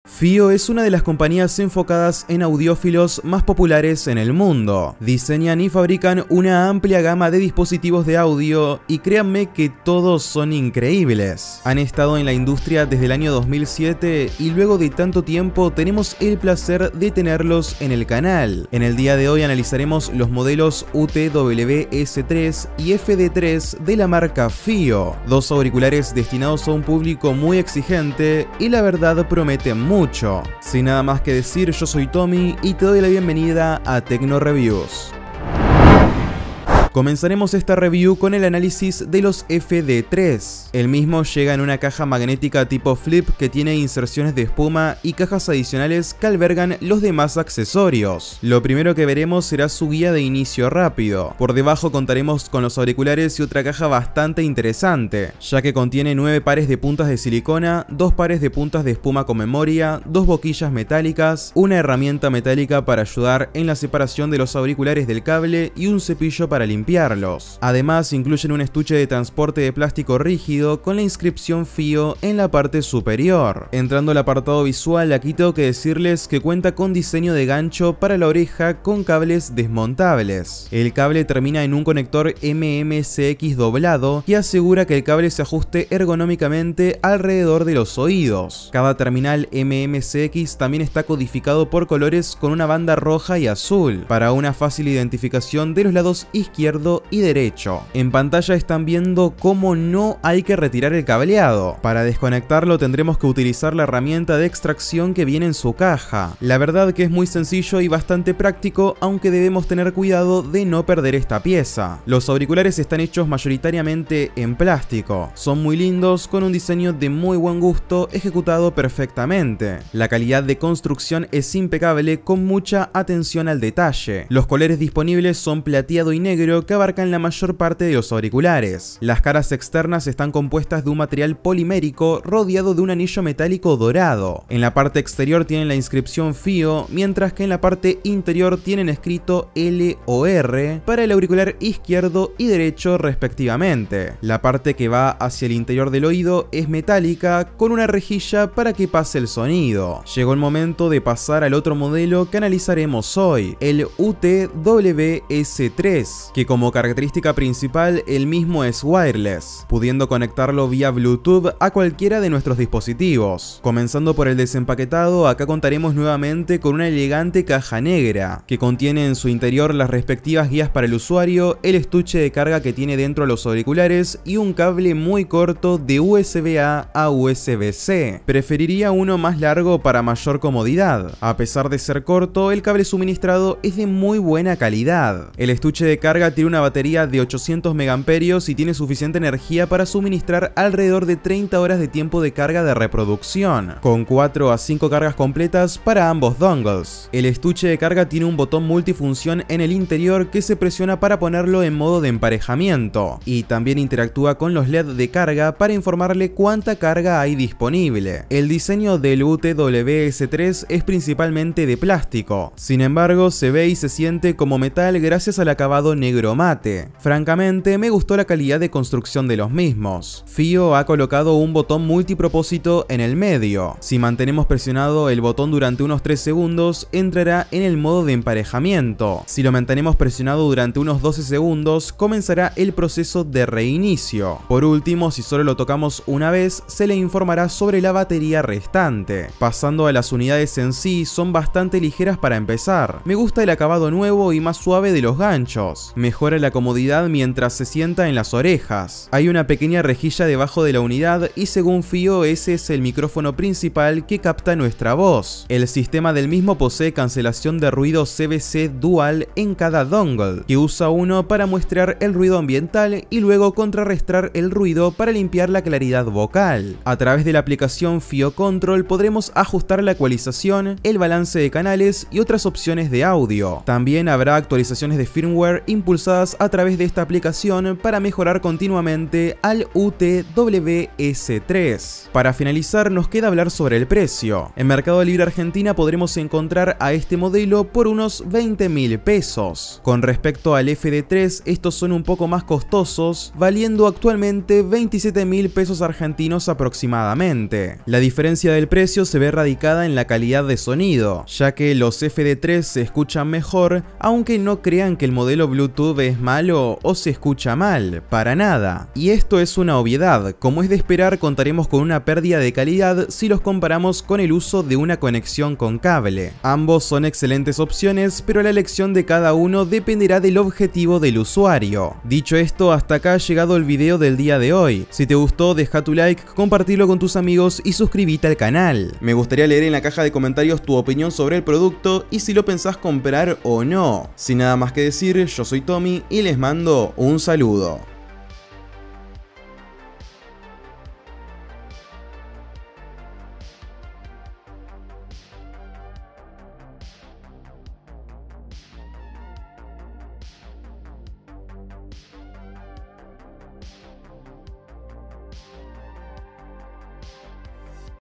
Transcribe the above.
FiiO es una de las compañías enfocadas en audiófilos más populares en el mundo. Diseñan y fabrican una amplia gama de dispositivos de audio y créanme que todos son increíbles. Han estado en la industria desde el año 2007 y luego de tanto tiempo tenemos el placer de tenerlos en el canal. En el día de hoy analizaremos los modelos UTWS3 y FD3 de la marca FiiO, dos auriculares destinados a un público muy exigente y la verdad prometen mucho. Sin nada más que decir, yo soy Tommy y te doy la bienvenida a Tecno Reviews. Comenzaremos esta review con el análisis de los FD3. El mismo llega en una caja magnética tipo flip que tiene inserciones de espuma y cajas adicionales que albergan los demás accesorios. Lo primero que veremos será su guía de inicio rápido. Por debajo contaremos con los auriculares y otra caja bastante interesante, ya que contiene 9 pares de puntas de silicona, 2 pares de puntas de espuma con memoria, 2 boquillas metálicas, una herramienta metálica para ayudar en la separación de los auriculares del cable y un cepillo para limpiarlos. Además, incluyen un estuche de transporte de plástico rígido con la inscripción FiiO en la parte superior. Entrando al apartado visual, aquí tengo que decirles que cuenta con diseño de gancho para la oreja con cables desmontables. El cable termina en un conector MMCX doblado que asegura que el cable se ajuste ergonómicamente alrededor de los oídos. Cada terminal MMCX también está codificado por colores con una banda roja y azul para una fácil identificación de los lados izquierdo y derecho. En pantalla están viendo cómo no hay que retirar el cableado. Para desconectarlo tendremos que utilizar la herramienta de extracción que viene en su caja. La verdad que es muy sencillo y bastante práctico, aunque debemos tener cuidado de no perder esta pieza. Los auriculares están hechos mayoritariamente en plástico. Son muy lindos, con un diseño de muy buen gusto ejecutado perfectamente. La calidad de construcción es impecable con mucha atención al detalle. Los colores disponibles son plateado y negro que abarcan la mayor parte de los auriculares. Las caras externas están compuestas de un material polimérico rodeado de un anillo metálico dorado. En la parte exterior tienen la inscripción FiiO, mientras que en la parte interior tienen escrito L o R para el auricular izquierdo y derecho respectivamente. La parte que va hacia el interior del oído es metálica con una rejilla para que pase el sonido. Llegó el momento de pasar al otro modelo que analizaremos hoy, el UTWS3, que como característica principal el mismo es wireless, pudiendo conectarlo vía Bluetooth a cualquiera de nuestros dispositivos. Comenzando por el desempaquetado, acá contaremos nuevamente con una elegante caja negra, que contiene en su interior las respectivas guías para el usuario, el estuche de carga que tiene dentro los auriculares y un cable muy corto de USB-A a USB-C. Preferiría uno más largo para mayor comodidad. A pesar de ser corto, el cable suministrado es de muy buena calidad. El estuche de carga tiene una batería de 800 mAh y tiene suficiente energía para suministrar alrededor de 30 horas de tiempo de carga de reproducción, con 4 a 5 cargas completas para ambos dongles. El estuche de carga tiene un botón multifunción en el interior que se presiona para ponerlo en modo de emparejamiento, y también interactúa con los LED de carga para informarle cuánta carga hay disponible. El diseño del UTWS3 es principalmente de plástico, sin embargo se ve y se siente como metal gracias al acabado negro mate. Francamente me gustó la calidad de construcción de los mismos. FiiO ha colocado un botón multipropósito en el medio. Si mantenemos presionado el botón durante unos 3 segundos entrará en el modo de emparejamiento. Si lo mantenemos presionado durante unos 12 segundos comenzará el proceso de reinicio. Por último, si solo lo tocamos una vez se le informará sobre la batería restante. Pasando a las unidades en sí, son bastante ligeras para empezar. Me gusta el acabado nuevo y más suave de los ganchos. Mejora la comodidad mientras se sienta en las orejas. Hay una pequeña rejilla debajo de la unidad y según FiiO ese es el micrófono principal que capta nuestra voz. El sistema del mismo posee cancelación de ruido CBC dual en cada dongle, que usa uno para muestrear el ruido ambiental y luego contrarrestar el ruido para limpiar la claridad vocal. A través de la aplicación FiiO Control podremos ajustar la ecualización, el balance de canales y otras opciones de audio. También habrá actualizaciones de firmware impulsadas impulsadas a través de esta aplicación para mejorar continuamente al UTWS-3. Para finalizar, nos queda hablar sobre el precio. En Mercado Libre Argentina podremos encontrar a este modelo por unos 20.000 pesos. Con respecto al FD3, estos son un poco más costosos, valiendo actualmente 27.000 pesos argentinos aproximadamente. La diferencia del precio se ve radicada en la calidad de sonido, ya que los FD3 se escuchan mejor, aunque no crean que el modelo Bluetooth es malo o se escucha mal, para nada. Y esto es una obviedad, como es de esperar, contaremos con una pérdida de calidad si los comparamos con el uso de una conexión con cable. Ambos son excelentes opciones, pero la elección de cada uno dependerá del objetivo del usuario. Dicho esto, hasta acá ha llegado el video del día de hoy. Si te gustó, deja tu like, compartilo con tus amigos y suscríbete al canal. Me gustaría leer en la caja de comentarios tu opinión sobre el producto y si lo pensás comprar o no. Sin nada más que decir, yo soy Tommy y les mando un saludo.